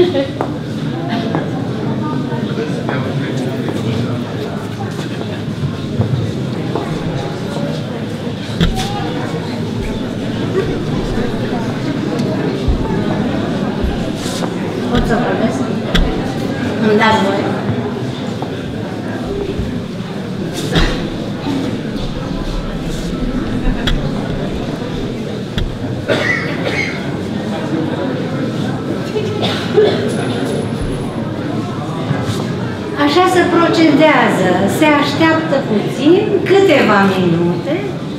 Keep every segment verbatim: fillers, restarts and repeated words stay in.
Pot să vorbesc? Îmi dați voie? Așa se procedează, se așteaptă puțin, câteva minute,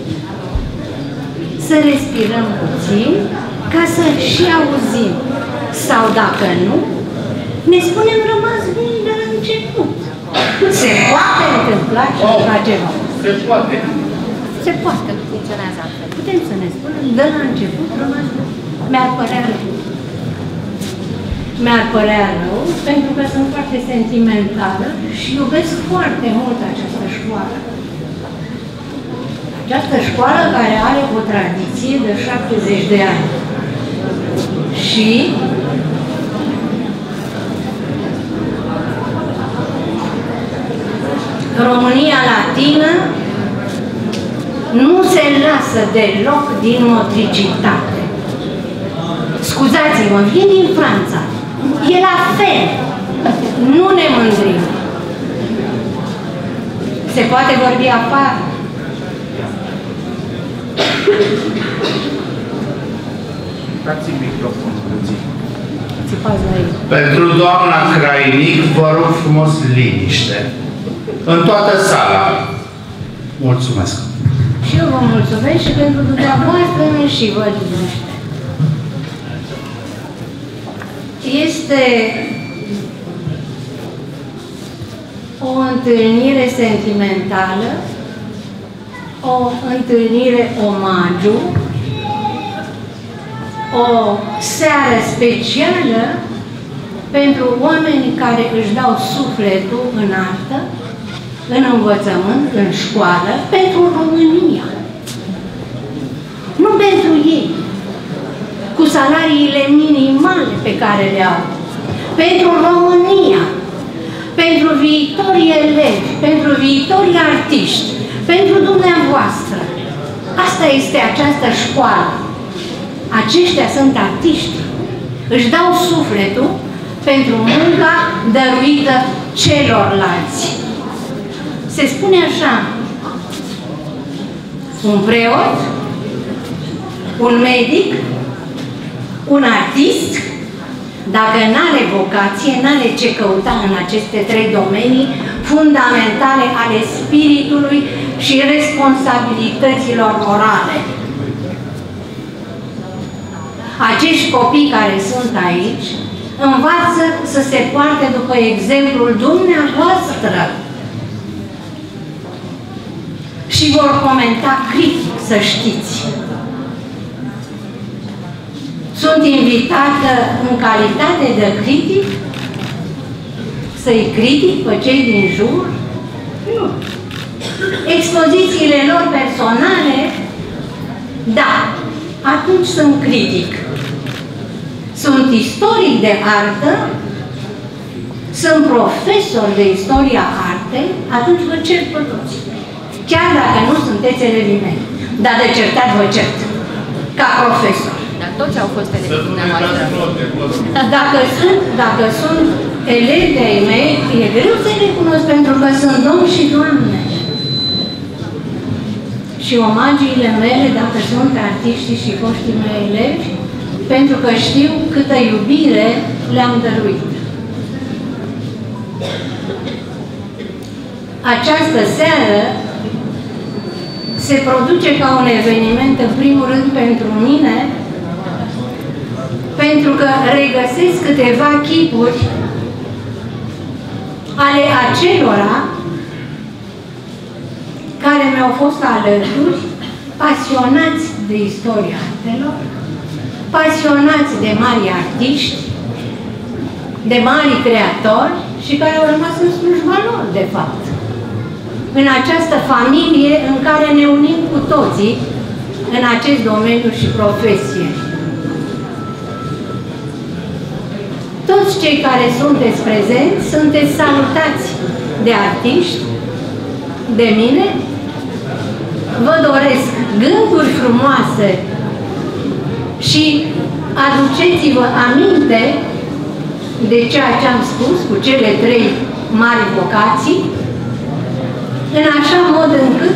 să respirăm puțin, ca să și auzim. Sau dacă nu, ne spunem rămas bun de la început. Se poate întâmpla ceva ceva. Se poate. Se poate. Funcționează altfel. Putem să ne spunem de la început rămas bun. Mi-ar părea rău. Mi-ar părea rău, pentru că sunt foarte sentimentală și iubesc foarte mult această școală. Această școală care are o tradiție de șaptezeci de ani. Și România latină nu se lasă deloc din motricitate. Scuzați-mă, vin din Franța. E la fel. Nu ne mândrim. Se poate vorbi afară. Dați microfon puțin. Țipați la ei. Pentru doamna Crainic, vă rog frumos liniște. În toată sala. Mulțumesc. Și eu vă mulțumesc și pentru dumneavoastră și vă liniște. Este o întâlnire sentimentală, o întâlnire omagiu, o seară specială pentru oamenii care își dau sufletul în artă, în învățământ, în școală, pentru România. Nu pentru ei, cu salariile minimale pe care le au. Pentru România, pentru viitorii elevi, pentru viitorii artiști, pentru dumneavoastră. Asta este această școală. Aceștia sunt artiști. Își dau sufletul pentru munca dăruită celorlalți. Se spune așa, un preot, un medic, un artist, dacă n-are vocație, n-are ce căuta în aceste trei domenii fundamentale ale spiritului și responsabilităților morale. Acești copii care sunt aici învață să se poarte după exemplul dumneavoastră și vor comenta critic, să știți. Sunt invitată în calitate de critic să-i critic pe cei din jur? Nu. Expozițiile lor personale? Da. Atunci sunt critic. Sunt istoric de artă, sunt profesor de istoria artei, atunci vă cert pe toți. Chiar dacă nu sunteți elevii mei. Dar de certat vă cert. Ca profesor. Dar toți au fost elevii dumneavoastră. Dacă sunt, dacă sunt elevi de-ai mei, e greu să-i recunosc pentru că sunt domni și doamne. Și omagiile mele, dacă sunt artiștii și foștii mei elevi, pentru că știu câtă iubire le-am dăruit. Această seară se produce ca un eveniment, în primul rând, pentru mine, pentru că regăsesc câteva chipuri ale acelora care mi-au fost alături, pasionați de istoria artelor, pasionați de mari artiști, de mari creatori și care au rămas în slujba lor, de fapt. În această familie în care ne unim cu toții în acest domeniu și profesie. toți cei care sunteți prezenți, sunteți salutați de artiști, de mine. Vă doresc gânduri frumoase și aduceți-vă aminte de ceea ce am spus cu cele trei mari vocații, în așa mod încât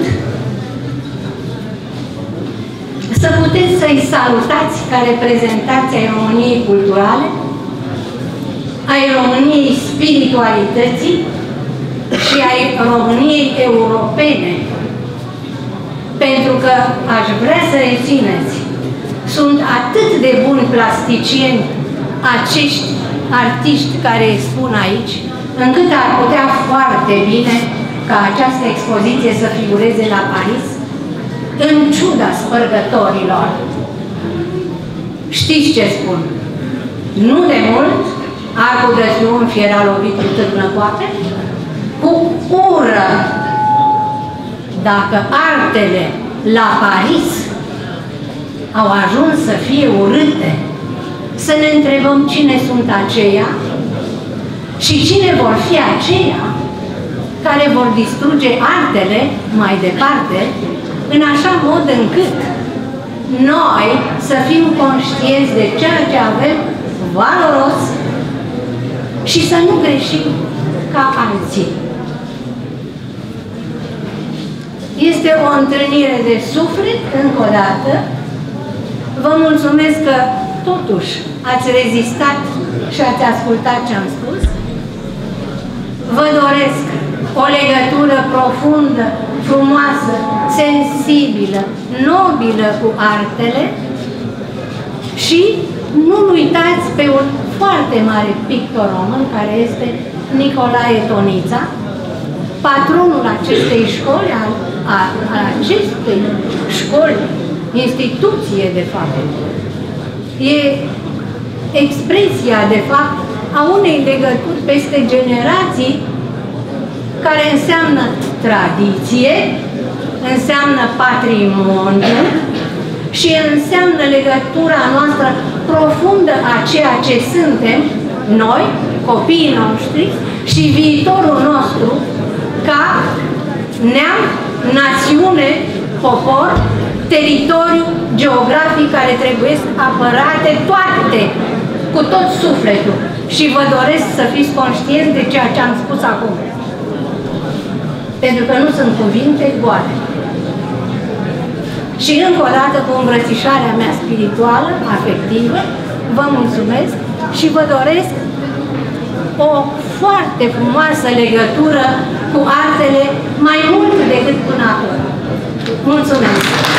să puteți să-i salutați ca reprezentanți ai României culturale, ai României spiritualității și ai României europene. Pentru că aș vrea să rețineți, sunt atât de buni plasticieni acești artiști care expun aici, încât ar putea foarte bine ca această expoziție să figureze la Paris, în ciuda spărgătorilor. Știți ce spun? Nu de mult, Arcul de Triunf era lovit cu târnă coape, cu ură. Dacă artele la Paris au ajuns să fie urâte, să ne întrebăm cine sunt aceia și cine vor fi aceia care vor distruge artele mai departe, în așa mod încât noi să fim conștienți de ceea ce avem valoros și să nu greșim ca alții. Este o întâlnire de suflet, încă o dată. Vă mulțumesc că totuși ați rezistat și ați ascultat ce am spus. Vă doresc o legătură profundă, frumoasă, sensibilă, nobilă cu artele și nu-l uitați pe un foarte mare pictor român care este Nicolae Tonița, patronul acestei școli, al, al, al acestei școli, instituție de fapt. E expresia de fapt a unei legături peste generații care înseamnă tradiție, înseamnă patrimoniu și înseamnă legătura noastră profundă a ceea ce suntem noi, copiii noștri și viitorul nostru ca neam, națiune, popor, teritoriu geografic care trebuie apărate toate, cu tot sufletul. Și vă doresc să fiți conștienți de ceea ce am spus acum. Pentru că nu sunt cuvinte goale. Și încă o dată, cu îmbrățișarea mea spirituală, afectivă, vă mulțumesc și vă doresc o foarte frumoasă legătură cu artele mai mult decât până acum. Mulțumesc!